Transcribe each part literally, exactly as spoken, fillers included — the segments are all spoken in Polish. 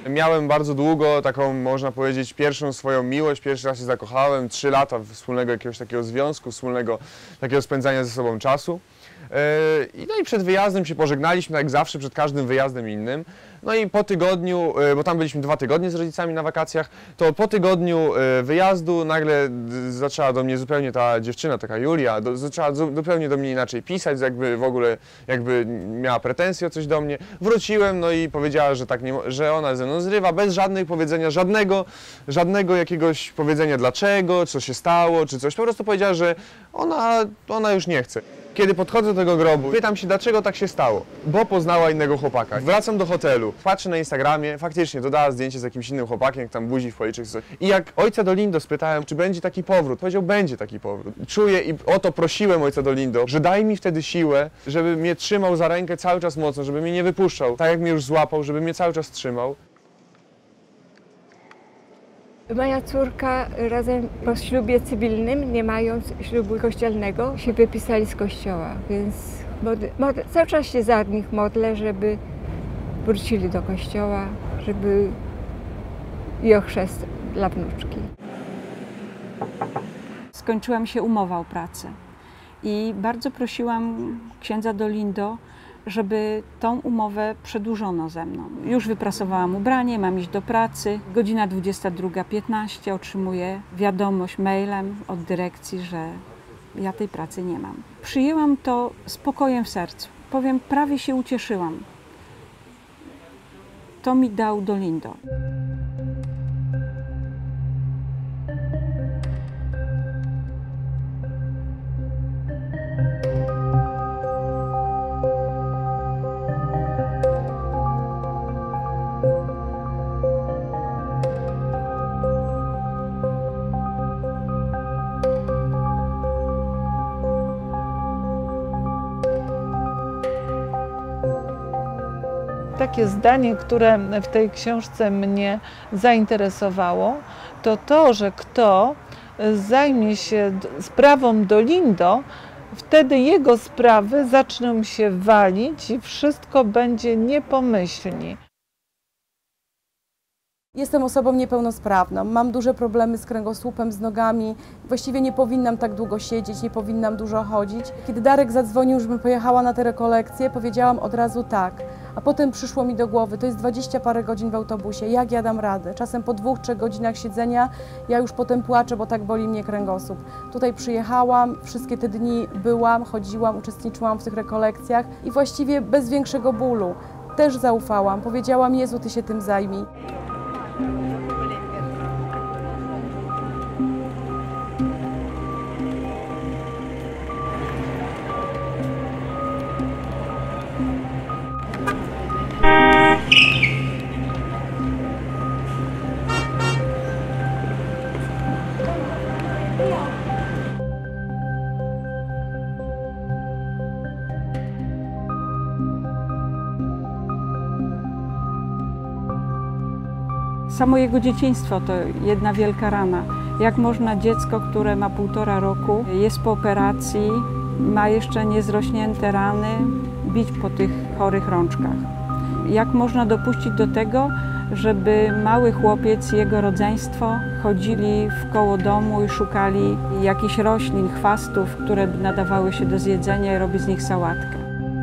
Miałem bardzo długo taką, można powiedzieć, pierwszą swoją miłość, pierwszy raz się zakochałem, trzy lata wspólnego jakiegoś takiego związku, wspólnego takiego spędzania ze sobą czasu. No i przed wyjazdem się pożegnaliśmy, tak jak zawsze, przed każdym wyjazdem innym. No i po tygodniu, bo tam byliśmy dwa tygodnie z rodzicami na wakacjach, to po tygodniu wyjazdu nagle zaczęła do mnie zupełnie ta dziewczyna, taka Julia, do, zaczęła zupełnie do mnie inaczej pisać, jakby w ogóle jakby miała pretensje o coś do mnie. Wróciłem, no i powiedziała, że tak nie, że ona ze mną zrywa, bez żadnych powiedzenia, żadnego, żadnego jakiegoś powiedzenia dlaczego, co się stało, czy coś. Po prostu powiedziała, że ona, ona już nie chce. Kiedy podchodzę do tego grobu, pytam się, dlaczego tak się stało, bo poznała innego chłopaka. Wracam do hotelu, patrzę na Instagramie, faktycznie dodała zdjęcie z jakimś innym chłopakiem, jak tam buzi w policzek czy coś. I jak ojca Dolindo spytałem, czy będzie taki powrót, powiedział, będzie taki powrót. Czuję i o to prosiłem ojca Dolindo, że daj mi wtedy siłę, żeby mnie trzymał za rękę cały czas mocno, żeby mnie nie wypuszczał, tak jak mnie już złapał, żeby mnie cały czas trzymał. Moja córka razem po ślubie cywilnym, nie mając ślubu kościelnego, się wypisali z kościoła, więc mod, mod, cały czas się za nich modlę, żeby wrócili do kościoła, żeby i o chrzest dla wnuczki. Skończyła mi się umowa o pracę i bardzo prosiłam księdza Dolindo, żeby tą umowę przedłużono ze mną. Już wyprasowałam ubranie, mam iść do pracy. Godzina dwudziesta druga piętnaście otrzymuję wiadomość mailem od dyrekcji, że ja tej pracy nie mam. Przyjęłam to spokojem w sercu. Powiem, prawie się ucieszyłam. To mi dał Dolindo. Takie zdanie, które w tej książce mnie zainteresowało, to to, że kto zajmie się sprawą Dolindo, wtedy jego sprawy zaczną się walić i wszystko będzie niepomyślnie. Jestem osobą niepełnosprawną, mam duże problemy z kręgosłupem, z nogami. Właściwie nie powinnam tak długo siedzieć, nie powinnam dużo chodzić. Kiedy Darek zadzwonił, żebym pojechała na te rekolekcje, powiedziałam od razu tak. A potem przyszło mi do głowy, to jest dwadzieścia parę godzin w autobusie, jak ja dam radę? Czasem po dwóch, trzech godzinach siedzenia ja już potem płaczę, bo tak boli mnie kręgosłup. Tutaj przyjechałam, wszystkie te dni byłam, chodziłam, uczestniczyłam w tych rekolekcjach i właściwie bez większego bólu. Też zaufałam, powiedziałam, Jezu, Ty się tym zajmij. Samo jego dzieciństwo to jedna wielka rana. Jak można dziecko, które ma półtora roku, jest po operacji, ma jeszcze niezrośnięte rany, bić po tych chorych rączkach? Jak można dopuścić do tego, żeby mały chłopiec i jego rodzeństwo chodzili wkoło domu i szukali jakichś roślin, chwastów, które nadawały się do zjedzenia i robić z nich sałatkę?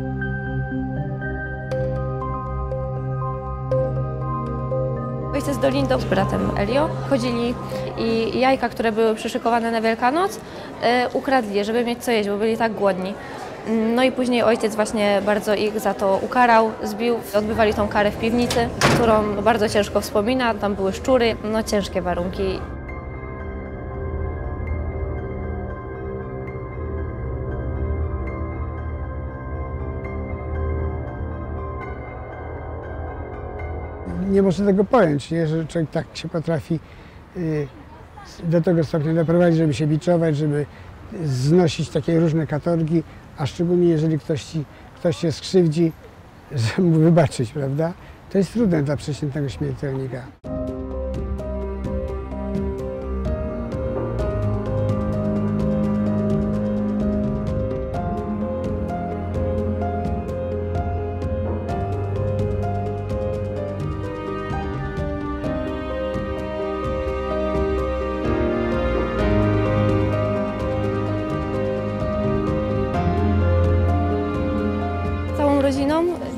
Ojciec Dolindo z bratem Elio chodzili i jajka, które były przyszykowane na Wielkanoc, e, ukradli, żeby mieć co jeść, bo byli tak głodni. No i później ojciec właśnie bardzo ich za to ukarał, zbił. Odbywali tą karę w piwnicy, którą bardzo ciężko wspomina. Tam były szczury, no ciężkie warunki. Nie można tego pojąć, nie? Że człowiek tak się potrafi y, do tego stopnia doprowadzić, żeby się biczować, żeby znosić takie różne katorgi, a szczególnie jeżeli ktoś, ci, ktoś cię skrzywdzi, żeby mu wybaczyć, prawda? To jest trudne dla przeciętnego śmiertelnika.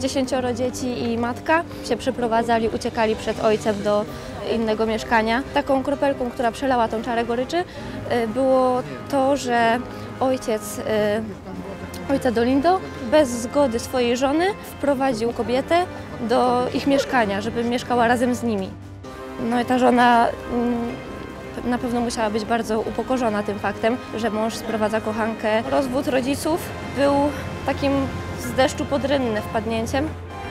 dziesięcioro dzieci i matka się przeprowadzali, uciekali przed ojcem do innego mieszkania. Taką kropelką, która przelała tą czarę goryczy, było to, że ojciec ojca Dolindo bez zgody swojej żony wprowadził kobietę do ich mieszkania, żeby mieszkała razem z nimi. No i ta żona na pewno musiała być bardzo upokorzona tym faktem, że mąż sprowadza kochankę. Rozwód rodziców był takim z deszczu pod rynny wpadnięciem.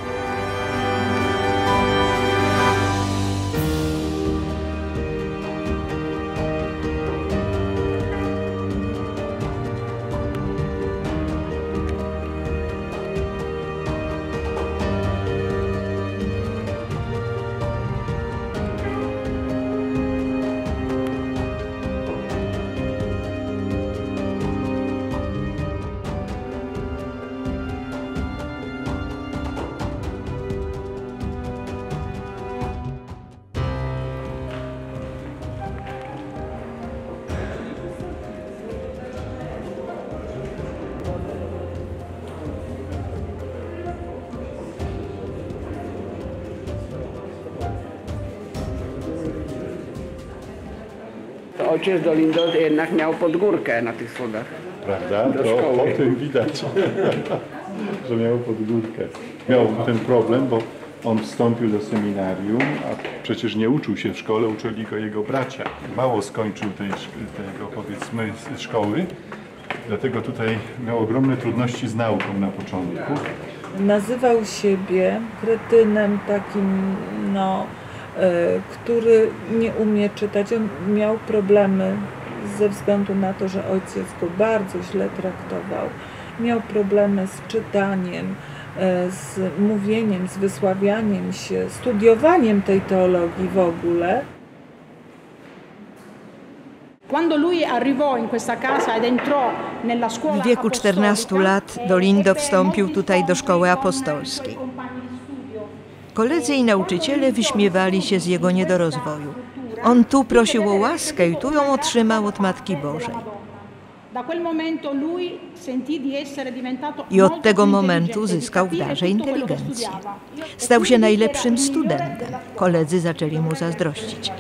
Ojciec Dolindo jednak miał podgórkę na tych schodach. Prawda? Do To szkoły. po tym widać, że miał podgórkę. Miał ten problem, bo on wstąpił do seminarium, a przecież nie uczył się w szkole, uczyli go jego bracia. Mało skończył tej, tego, powiedzmy, szkoły, dlatego tutaj miał ogromne trudności z nauką na początku. Nazywał siebie kretynem takim, no, który nie umie czytać. On miał problemy ze względu na to, że ojciec go bardzo źle traktował. Miał problemy z czytaniem, z mówieniem, z wysławianiem się, studiowaniem tej teologii w ogóle. W wieku czternastu lat Dolindo wstąpił tutaj do szkoły apostolskiej. Koledzy i nauczyciele wyśmiewali się z jego niedorozwoju. On tu prosił o łaskę i tu ją otrzymał od Matki Bożej. I od tego momentu zyskał w darze inteligencję. Stał się najlepszym studentem. Koledzy zaczęli mu zazdrościć.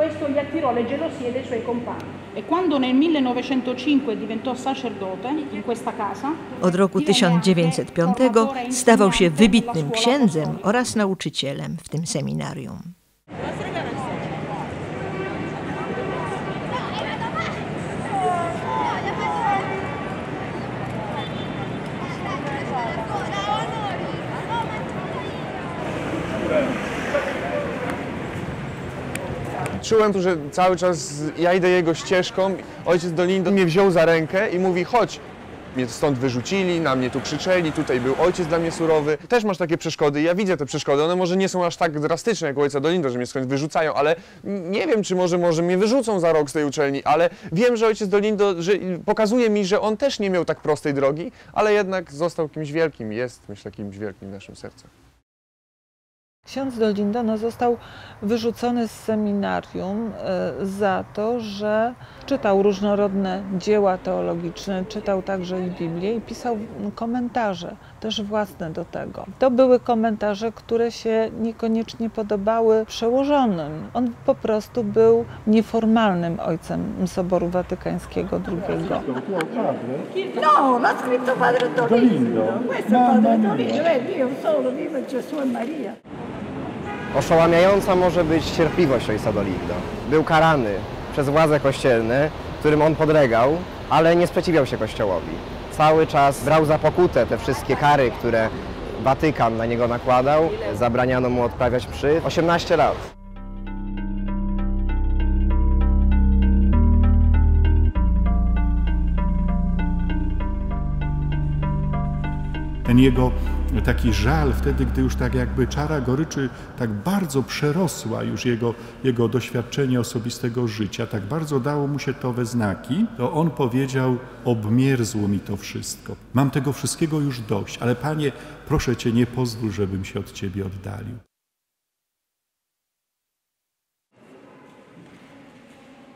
Od roku tysiąc dziewięćset piątego stawał się wybitnym księdzem oraz nauczycielem w tym seminarium. Czułem, że cały czas ja idę jego ścieżką. Ojciec Dolindo mnie wziął za rękę i mówi: chodź. Mnie stąd wyrzucili, na mnie tu krzyczeli, tutaj był ojciec dla mnie surowy. Też masz takie przeszkody, ja widzę te przeszkody, one może nie są aż tak drastyczne jak u ojca Dolindo, że mnie skądś wyrzucają, ale nie wiem, czy może, może mnie wyrzucą za rok z tej uczelni, ale wiem, że ojciec Dolindo że pokazuje mi, że on też nie miał tak prostej drogi, ale jednak został kimś wielkim, jest, myślę, kimś wielkim w naszym sercu. Ksiądz Dolindo no, został wyrzucony z seminarium e, za to, że czytał różnorodne dzieła teologiczne, czytał także i Biblię i pisał komentarze też własne do tego. To były komentarze, które się niekoniecznie podobały przełożonym. On po prostu był nieformalnym ojcem Soboru Watykańskiego drugiego. No, l'ha scritto padre Dolindo. Questo è padre Dolindo, vedi, io solo vivo Gesù e Maria. Oszałamiająca może być cierpliwość ojca Dolindo. Był karany przez władze kościelne, którym on podlegał, ale nie sprzeciwiał się Kościołowi. Cały czas brał za pokutę te wszystkie kary, które Watykan na niego nakładał. Zabraniano mu odprawiać mszy. osiemnaście lat. Ten jego taki żal wtedy, gdy już tak jakby czara goryczy tak bardzo przerosła już jego, jego doświadczenie osobistego życia, tak bardzo dało mu się to we znaki, to on powiedział: obmierzło mi to wszystko. Mam tego wszystkiego już dość, ale Panie, proszę Cię, nie pozwól, żebym się od Ciebie oddalił.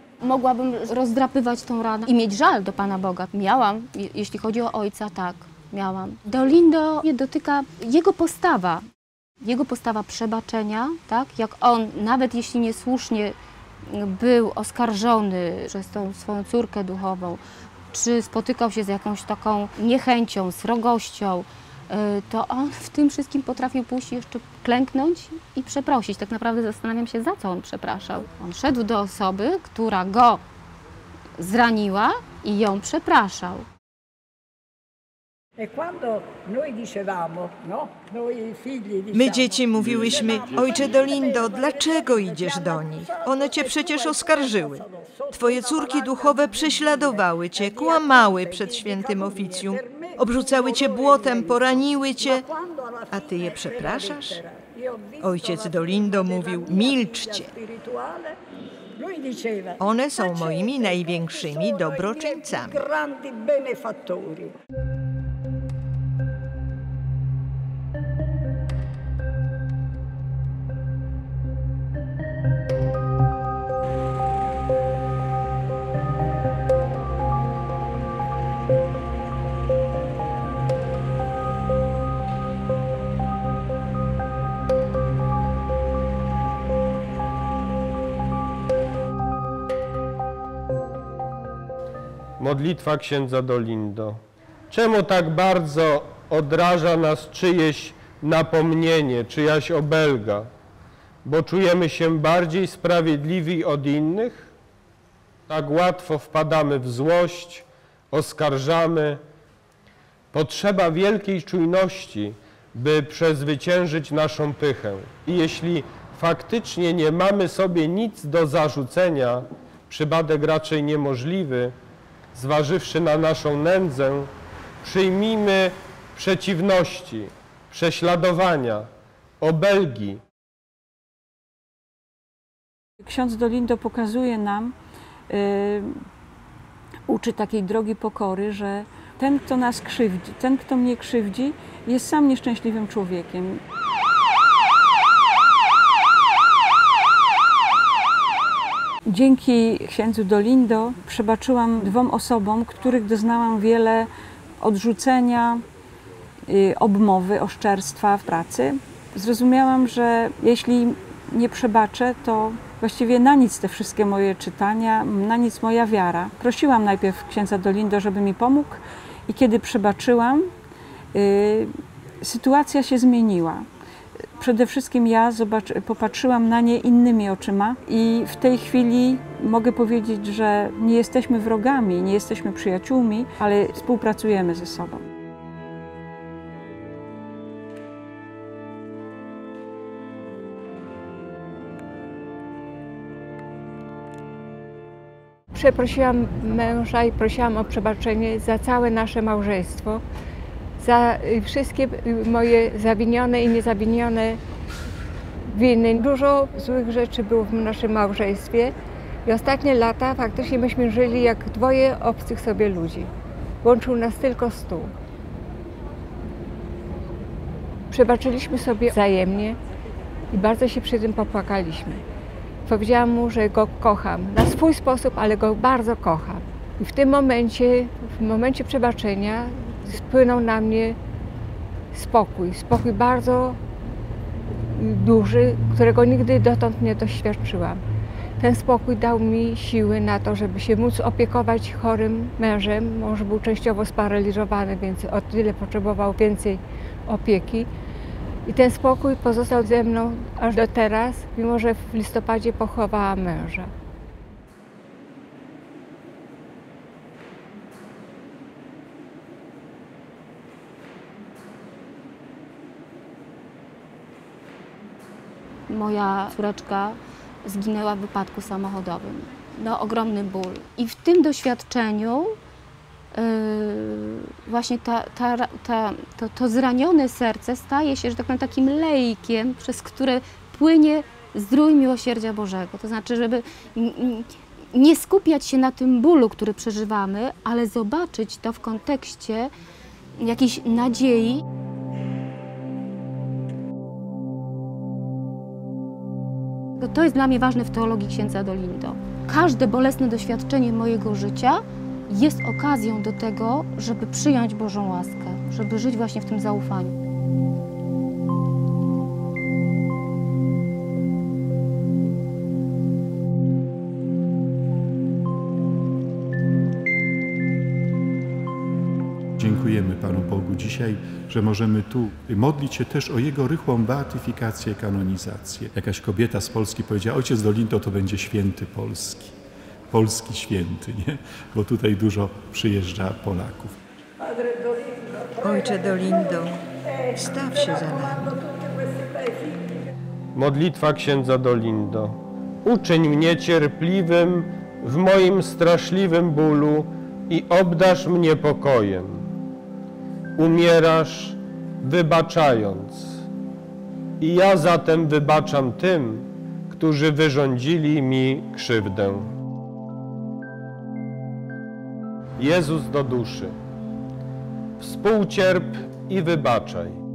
Mogłabym rozdrapywać tą ranę i mieć żal do Pana Boga. Miałam, jeśli chodzi o ojca, tak. miałam. Dolindo mnie dotyka jego postawa. Jego postawa przebaczenia, tak? Jak on, nawet jeśli niesłusznie był oskarżony przez tą swoją córkę duchową, czy spotykał się z jakąś taką niechęcią, srogością, to on w tym wszystkim potrafił pójść i jeszcze klęknąć i przeprosić. Tak naprawdę zastanawiam się, za co on przepraszał. On szedł do osoby, która go zraniła i ją przepraszał. My dzieci mówiłyśmy, ojcze Dolindo, dlaczego idziesz do nich? One cię przecież oskarżyły. Twoje córki duchowe prześladowały cię, kłamały przed świętym oficjum, obrzucały cię błotem, poraniły cię, a ty je przepraszasz? Ojciec Dolindo mówił, milczcie. One są moimi największymi dobroczyńcami. Modlitwa księdza Dolindo. Czemu tak bardzo odraża nas czyjeś napomnienie, czyjaś obelga? Bo czujemy się bardziej sprawiedliwi od innych? Tak łatwo wpadamy w złość, oskarżamy. Potrzeba wielkiej czujności, by przezwyciężyć naszą pychę. I jeśli faktycznie nie mamy sobie nic do zarzucenia, przypadek raczej niemożliwy, zważywszy na naszą nędzę, przyjmijmy przeciwności, prześladowania, obelgi. Ksiądz Dolindo pokazuje nam, yy, uczy takiej drogi pokory, że ten, kto nas krzywdzi, ten, kto mnie krzywdzi, jest sam nieszczęśliwym człowiekiem. Dzięki księdzu Dolindo przebaczyłam dwom osobom, których doznałam wiele odrzucenia, yy, obmowy, oszczerstwa w pracy. Zrozumiałam, że jeśli nie przebaczę, to właściwie na nic te wszystkie moje czytania, na nic moja wiara. Prosiłam najpierw księdza Dolindo, żeby mi pomógł i kiedy przebaczyłam, yy, sytuacja się zmieniła. Przede wszystkim ja zobacz, popatrzyłam na nie innymi oczyma i w tej chwili mogę powiedzieć, że nie jesteśmy wrogami, nie jesteśmy przyjaciółmi, ale współpracujemy ze sobą. Przeprosiłam męża i prosiłam o przebaczenie za całe nasze małżeństwo, za wszystkie moje zawinione i niezawinione winy. Dużo złych rzeczy było w naszym małżeństwie i ostatnie lata faktycznie myśmy żyli jak dwoje obcych sobie ludzi. Łączył nas tylko stół. Przebaczyliśmy sobie wzajemnie i bardzo się przy tym popłakaliśmy. Powiedziałam mu, że go kocham, na swój sposób, ale go bardzo kocham. I w tym momencie, w momencie przebaczenia spłynął na mnie spokój, spokój bardzo duży, którego nigdy dotąd nie doświadczyłam. Ten spokój dał mi siły na to, żeby się móc opiekować chorym mężem. Mąż był częściowo sparaliżowany, więc o tyle potrzebował więcej opieki. I ten spokój pozostał ze mną aż do teraz, mimo że w listopadzie pochowałam męża. Moja córeczka zginęła w wypadku samochodowym. No, ogromny ból. I w tym doświadczeniu yy, właśnie ta, ta, ta, to, to zranione serce staje się, że tak powiem, takim lejkiem, przez które płynie zdrój miłosierdzia Bożego. To znaczy, żeby nie skupiać się na tym bólu, który przeżywamy, ale zobaczyć to w kontekście jakiejś nadziei. To jest dla mnie ważne w teologii księdza Dolindo. Każde bolesne doświadczenie mojego życia jest okazją do tego, żeby przyjąć Bożą łaskę, żeby żyć właśnie w tym zaufaniu. Dziękujemy Panu Bogu dzisiaj, że możemy tu modlić się też o Jego rychłą beatyfikację, kanonizację. Jakaś kobieta z Polski powiedziała, ojciec Dolindo to będzie święty Polski. Polski święty, nie? Bo tutaj dużo przyjeżdża Polaków. Ojcze Dolindo, staw się za nami. Modlitwa księdza Dolindo. Uczyń mnie cierpliwym w moim straszliwym bólu i obdarz mnie pokojem. Umierasz, wybaczając. I ja zatem wybaczam tym, którzy wyrządzili mi krzywdę. Jezus do duszy. Współcierp i wybaczaj.